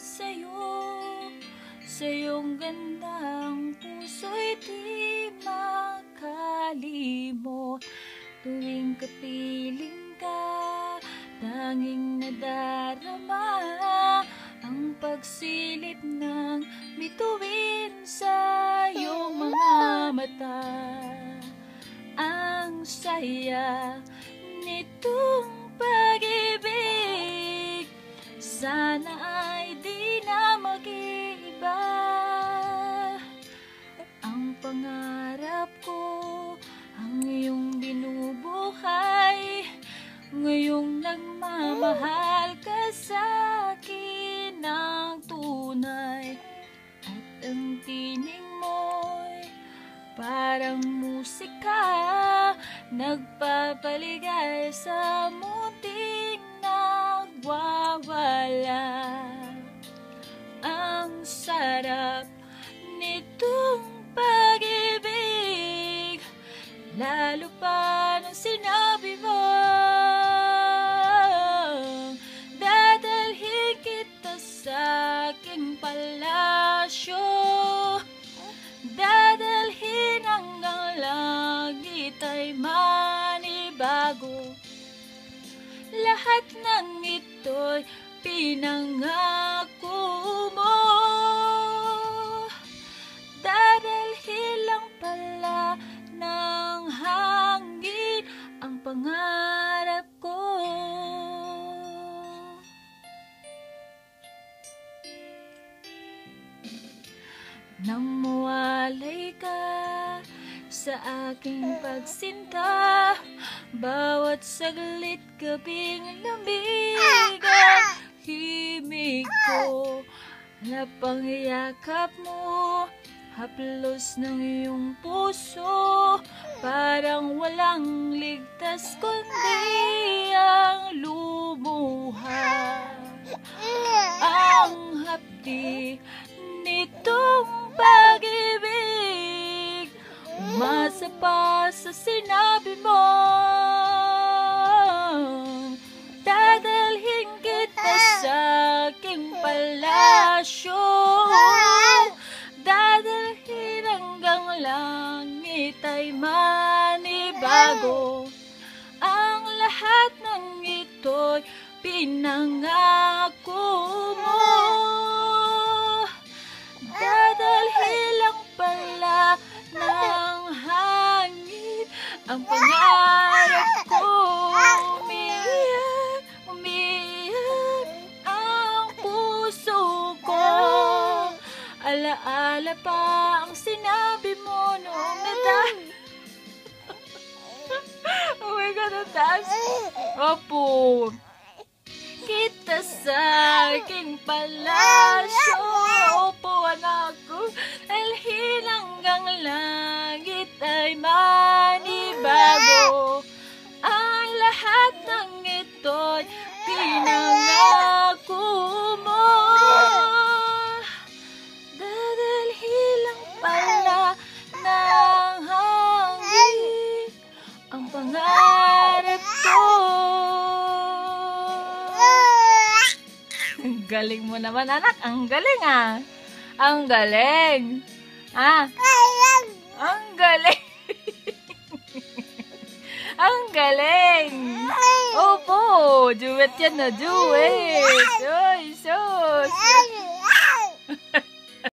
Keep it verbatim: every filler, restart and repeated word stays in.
sa'yo, sa iyong gandang puso'y di makalimot. Tuwing kapiling ka, tanging nadarama ang pagsilip ng bituin sa iyong mga mata. Ang saya nitong pag-ibig, sana ay di na mag-iba. Ang pangarap ko, ang iyong binubuhay, ngayong nagmamahal ka sa'kin ng tunay. At ang tinig mo'y parang musika, nagpapaligay sa munting nagwawala. Ang sarap nitong pag-ibig, lalo pa nung sinabi mo, dadalhin kita sa aking palasyo, dadalhin hanggang langit ay manibago. Lahat ng ito'y pinangako mo, dadalhin lang pala ng hangin ang pangarap ko. Nang mawalay ka sa aking pagsinta, bawat saglit gabing lamig ang himig ko. Lapang yakap mo, haplos ng iyong puso, parang walang ligtas kundi ang lumuha. Ang hapdi nitong pag-ibig, umasa pa sa sinabi mo, dadalhin kita sa aking palasyo, dadalhin hanggang langit ay manibago. Ang lahat ng ito'y pinangako mo, dadalhin lang pala ng hangin ang pangarap ko. Umiyak, umiyak ang puso ko, alaala pa ang sinabi mo noong nadan. Oh my God, ang taas. Opo. Kita sa aking palasyo, opo anak ko, dalhin hanggang langit ay manibago. Ang lahat ng ito'y pinangako mo, dadalhin lang pala ng hangin ang pangarap ko. Ang galing mo naman, anak. Ang galing, ah. Ang galing. Ah. Ang galing. Ang galing. Opo. Duet yan na, duet. Oy, so.